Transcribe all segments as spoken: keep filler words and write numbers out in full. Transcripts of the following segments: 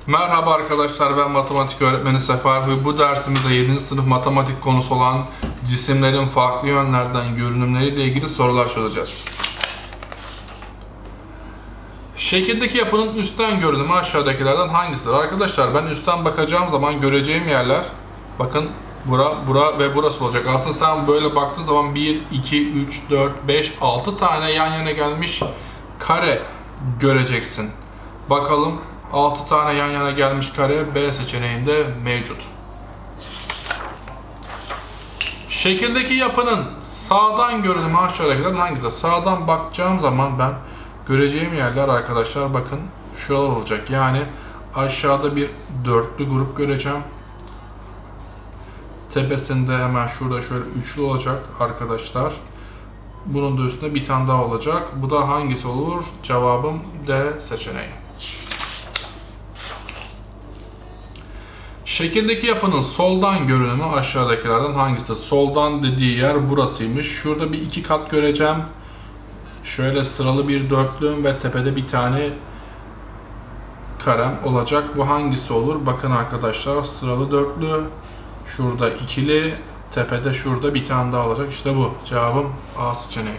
Merhaba arkadaşlar, ben matematik öğretmeni Sefer ve bu dersimizde yedinci sınıf matematik konusu olan cisimlerin farklı yönlerden görünümleriyle ilgili sorular çözeceğiz. Şekildeki yapının üstten görünümü aşağıdakilerden hangisidir? Arkadaşlar ben üstten bakacağım zaman göreceğim yerler, bakın bura, bura ve burası olacak. Aslında sen böyle baktığın zaman bir, iki, üç, dört, beş, altı tane yan yana gelmiş kare göreceksin. Bakalım altı tane yan yana gelmiş kare B seçeneğinde mevcut. Şekildeki yapının sağdan görünümü aşağıdakilerden hangisi? Sağdan bakacağım zaman ben göreceğim yerler arkadaşlar bakın şuralar olacak. Yani aşağıda bir dörtlü grup göreceğim. Tepesinde hemen şurada şöyle üçlü olacak arkadaşlar. Bunun da üstünde bir tane daha olacak. Bu da hangisi olur? Cevabım D seçeneği. Şekildeki yapının soldan görünümü aşağıdakilerden hangisidir? Soldan dediği yer burasıymış. Şurada bir iki kat göreceğim. Şöyle sıralı bir dörtlüm ve tepede bir tane karem olacak. Bu hangisi olur? Bakın arkadaşlar sıralı dörtlü. Şurada ikili. Tepede şurada bir tane daha olacak. İşte bu. Cevabım A seçeneği.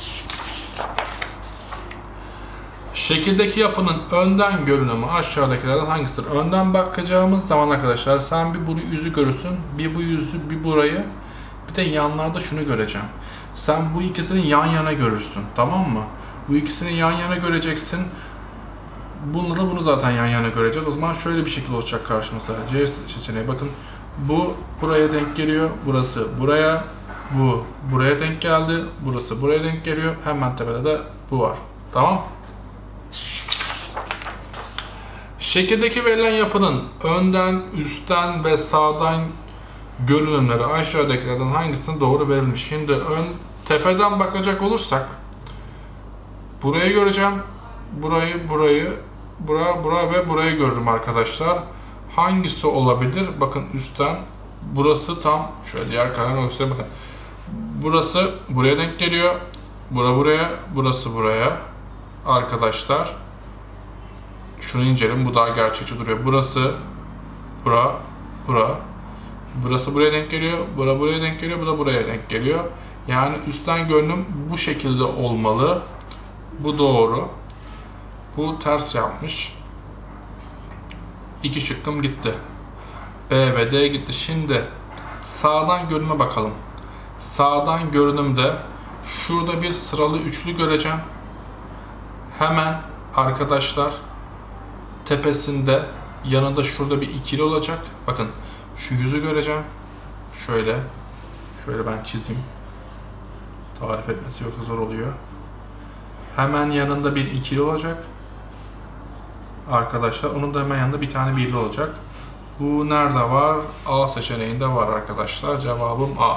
Şekildeki yapının önden görünümü aşağıdakilerden hangisidir? Önden bakacağımız zaman arkadaşlar sen bir bunu yüzü görürsün, bir bu yüzü, bir burayı, bir de yanlarda şunu göreceğim. Sen bu ikisini yan yana görürsün, tamam mı? Bu ikisini yan yana göreceksin. Bununla da bunu zaten yan yana göreceğiz. O zaman şöyle bir şekil olacak karşımıza. C seçeneği bakın. Bu buraya denk geliyor, burası buraya, bu buraya denk geldi, burası buraya denk geliyor. Hemen tepede de bu var. Tamam? Şekildeki verilen yapının önden, üstten ve sağdan görünümleri aşağıdakilerden hangisine doğru verilmiş? Şimdi ön tepeden bakacak olursak burayı göreceğim. Burayı, burayı, bura, bura ve burayı görürüm arkadaşlar. Hangisi olabilir? Bakın üstten burası tam şöyle diğer kalemle göstereyim bakın. Burası buraya denk geliyor. Bura buraya, burası buraya. Arkadaşlar şunu inceleyelim, bu daha gerçekçi duruyor. Burası bura, bura. Burası buraya denk geliyor. Bura buraya denk geliyor. Bu da buraya denk geliyor. Yani üstten görünüm bu şekilde olmalı. Bu doğru. Bu ters yapmış. İki şıkkım gitti. B ve D gitti. Şimdi sağdan görünüme bakalım. Sağdan görünümde şurada bir sıralı üçlü göreceğim. Hemen arkadaşlar tepesinde yanında şurada bir ikili olacak. Bakın şu yüzü göreceğim. Şöyle. Şöyle ben çizeyim. Tarif etmesi yoksa zor oluyor. Hemen yanında bir ikili olacak. Arkadaşlar onun da hemen yanında bir tane birli olacak. Bu nerede var? A seçeneğinde var arkadaşlar. Cevabım A.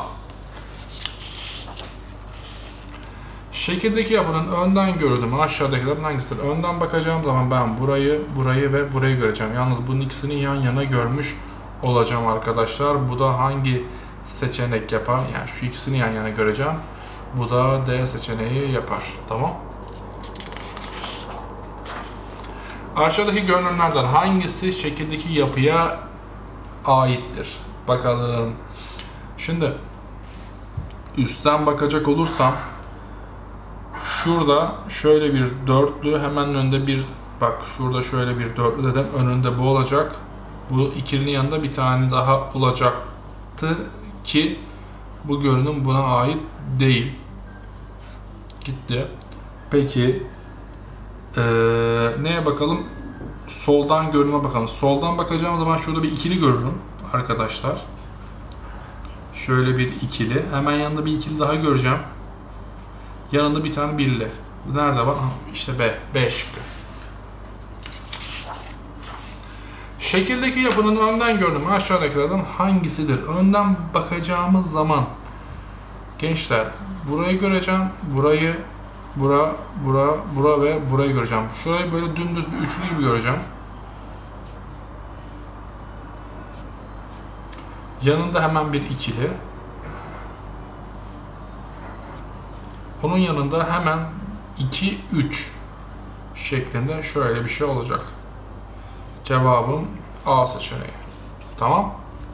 Şekildeki yapının önden görünümü aşağıdakilerden hangisidir? Önden bakacağım zaman ben burayı, burayı ve burayı göreceğim. Yalnız bunun ikisini yan yana görmüş olacağım arkadaşlar. Bu da hangi seçenek yapar? Yani şu ikisini yan yana göreceğim. Bu da D seçeneği yapar. Tamam. Aşağıdaki görünümlerden hangisi şekildeki yapıya aittir? Bakalım. Şimdi üstten bakacak olursam şurada şöyle bir dörtlü, hemen önünde bir, bak şurada şöyle bir dörtlü dedim, önünde bu olacak. Bu ikilinin yanında bir tane daha olacaktı ki bu görünüm buna ait değil. Gitti. Peki ee, neye bakalım? Soldan görünüme bakalım. Soldan bakacağım zaman şurada bir ikili görürüm arkadaşlar. Şöyle bir ikili. Hemen yanında bir ikili daha göreceğim. Yanında bir tane birli. Nerede var? İşte B. B şıkkı. Şekildeki yapının önden görünümü aşağıdakilerden hangisidir? Önden bakacağımız zaman gençler burayı göreceğim. Burayı, bura, bura, bura ve burayı göreceğim. Şurayı böyle dümdüz bir üçlü gibi göreceğim. Yanında hemen bir ikili. Onun yanında hemen iki, üç şeklinde şöyle bir şey olacak. Cevabım A seçeneği. Tamam.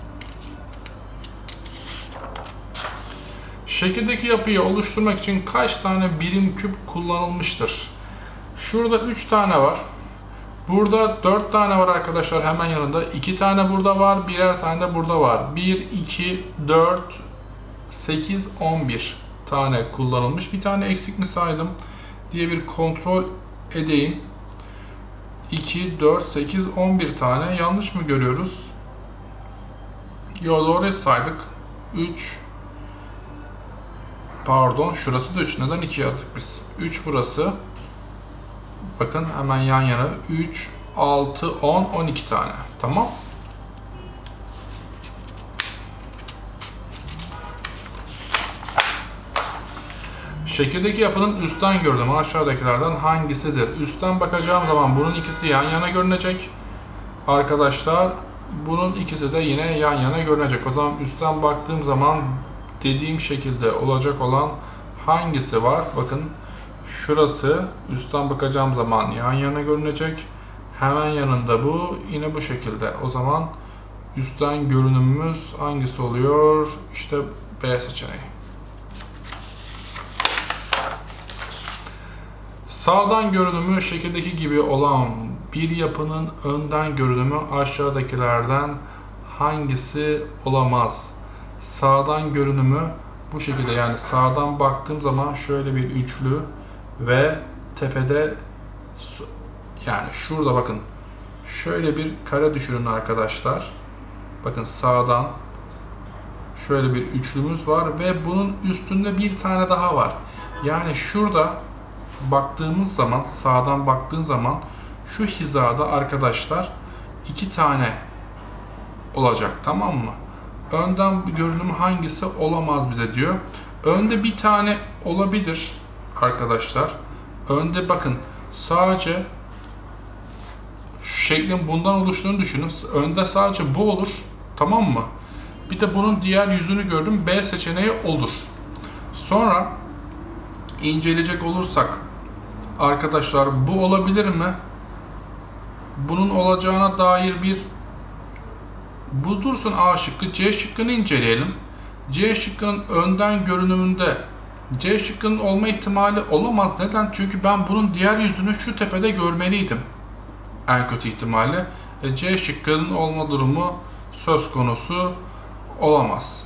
Şekildeki yapıyı oluşturmak için kaç tane birim küp kullanılmıştır? Şurada üç tane var. Burada dört tane var arkadaşlar hemen yanında. iki tane burada var. Birer tane de burada var. bir, iki, dört, sekiz, on bir tane kullanılmış. Bir tane eksik mi saydım diye bir kontrol edeyim. iki, dört, sekiz, on bir tane. Yanlış mı görüyoruz? Yo, doğru saydık. üç. Pardon, şurası da üç. Neden iki yazdık biz? üç burası. Bakın hemen yan yana. üç, altı, on, on iki tane. Tamam. Şekildeki yapının üstten görünümü aşağıdakilerden hangisidir? Üstten bakacağım zaman bunun ikisi yan yana görünecek. Arkadaşlar bunun ikisi de yine yan yana görünecek. O zaman üstten baktığım zaman dediğim şekilde olacak olan hangisi var? Bakın şurası üstten bakacağım zaman yan yana görünecek. Hemen yanında bu. Yine bu şekilde. O zaman üstten görünümümüz hangisi oluyor? İşte B seçeneği. Sağdan görünümü şekildeki gibi olan bir yapının önden görünümü aşağıdakilerden hangisi olamaz? Sağdan görünümü bu şekilde, yani sağdan baktığım zaman şöyle bir üçlü ve tepede, yani şurada bakın şöyle bir kare düşünün arkadaşlar. Bakın sağdan şöyle bir üçlümüz var ve bunun üstünde bir tane daha var. Yani şurada baktığımız zaman, sağdan baktığın zaman şu hizada arkadaşlar iki tane olacak, tamam mı? Önden görünüm hangisi olamaz bize diyor. Önde bir tane olabilir arkadaşlar. Önde bakın sadece şu şeklin bundan oluştuğunu düşünün. Önde sadece bu olur, tamam mı? Bir de bunun diğer yüzünü gördüm. B seçeneği olur. Sonra inceleyecek olursak arkadaşlar bu olabilir mi? Bunun olacağına dair bir bu dursun A şıkkı. C şıkkını inceleyelim. C şıkkının önden görünümünde C şıkkının olma ihtimali olamaz. Neden? Çünkü ben bunun diğer yüzünü şu tepede görmeliydim. En kötü ihtimalle. E, C şıkkının olma durumu söz konusu olamaz.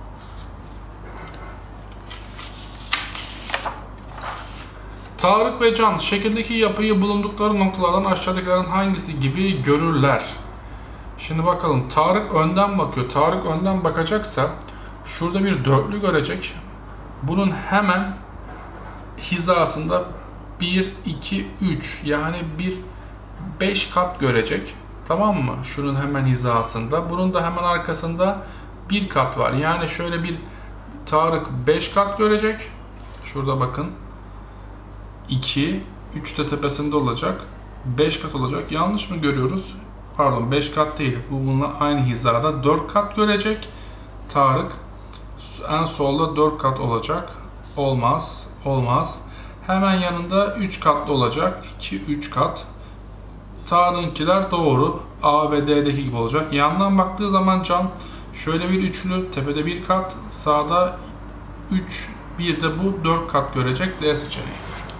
Tarık ve Can şekildeki yapıyı bulundukları noktalardan aşağıdakilerden hangisi gibi görürler? Şimdi bakalım. Tarık önden bakıyor. Tarık önden bakacaksa şurada bir dörtlü görecek. Bunun hemen hizasında bir, iki, üç, yani bir beş kat görecek. Tamam mı? Şunun hemen hizasında. Bunun da hemen arkasında bir kat var. Yani şöyle bir Tarık beş kat görecek. Şurada bakın. iki, üç de tepesinde olacak. beş kat olacak. Yanlış mı görüyoruz? Pardon, beş kat değil. Bu bununla aynı hizada dört kat görecek. Tarık en solda dört kat olacak. Olmaz. Olmaz. Hemen yanında üç katlı olacak. iki, üç kat. Tarık'ınkiler doğru. A ve D'deki gibi olacak. Yandan baktığı zaman Can şöyle bir üçlü. Tepede bir kat. Sağda üç. Bir de bu dört kat görecek. D seçeneği.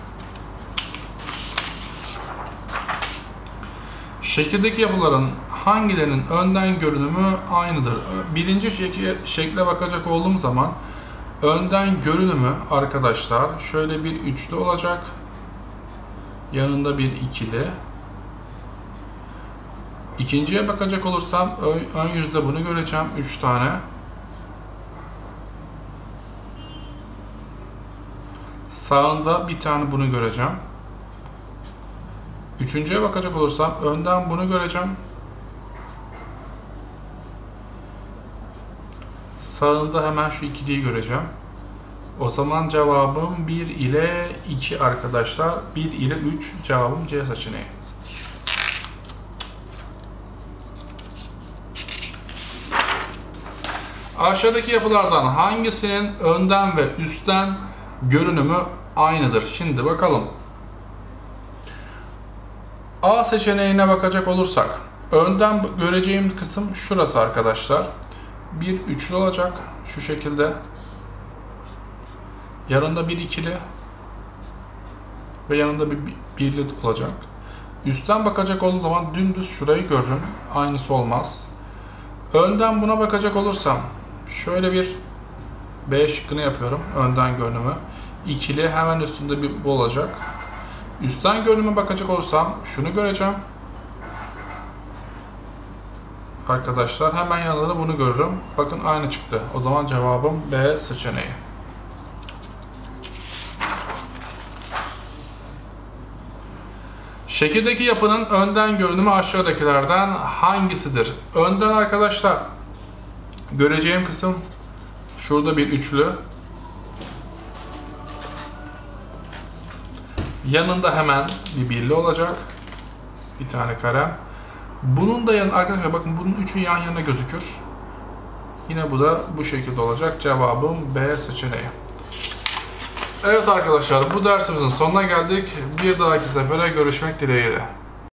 Şekildeki yapıların hangilerinin önden görünümü aynıdır? Birinci şekle, şekle bakacak olduğum zaman önden görünümü arkadaşlar şöyle bir üçlü olacak. Yanında bir ikili. İkinciye bakacak olursam ön, ön yüzde bunu göreceğim. üç tane. Sağında bir tane bunu göreceğim. Üçüncüye bakacak olursam önden bunu göreceğim. Sağında hemen şu ikiliyi göreceğim. O zaman cevabım bir ile iki arkadaşlar. bir ile üç cevabım C seçeneği. Aşağıdaki yapılardan hangisinin önden ve üstten görünümü aynıdır? Şimdi bakalım. A seçeneğine bakacak olursak önden göreceğim kısım şurası arkadaşlar. Bir üçlü olacak şu şekilde. Yanında bir ikili ve yanında bir birli olacak. Üstten bakacak olduğum zaman dümdüz şurayı görürüm. Aynısı olmaz. Önden buna bakacak olursam şöyle bir B şıkkını yapıyorum. Önden görünümü. İkili hemen üstünde bir bu olacak. Üstten görünüme bakacak olursam şunu göreceğim. Arkadaşlar hemen yanında da bunu görürüm. Bakın aynı çıktı. O zaman cevabım B seçeneği. Şekildeki yapının önden görünümü aşağıdakilerden hangisidir? Önden arkadaşlar göreceğim kısım şurada bir üçlü. Yanında hemen bir birli olacak. Bir tane kalem. Bunun da yanı arkadaşlar bakın bunun üçü yan yana gözükür. Yine bu da bu şekilde olacak. Cevabım B seçeneği. Evet arkadaşlar bu dersimizin sonuna geldik. Bir dahaki sefere görüşmek dileğiyle.